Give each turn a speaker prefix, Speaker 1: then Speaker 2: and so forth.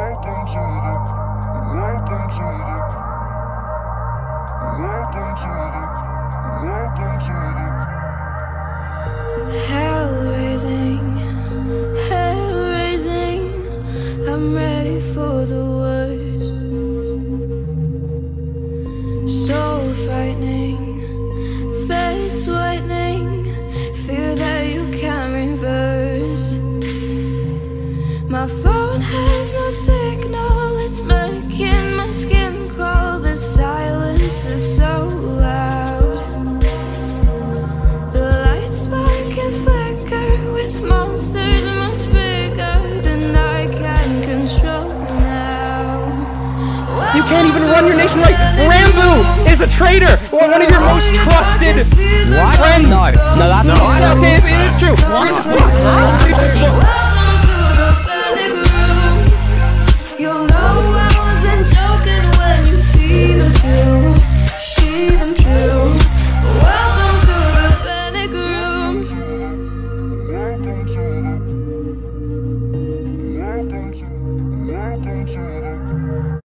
Speaker 1: Hell raising, I'm ready for the worst. So frightening, face whitening, fear that you can't reverse. My phone has no signal, it's making my skin crawl. The silence is so loud. The lights spark and flicker with monsters much bigger than I can control now.
Speaker 2: You can't even run your nation like Ranboo is a traitor or one of your most trusted friends.
Speaker 3: No, that's not true.
Speaker 2: Okay, it is true.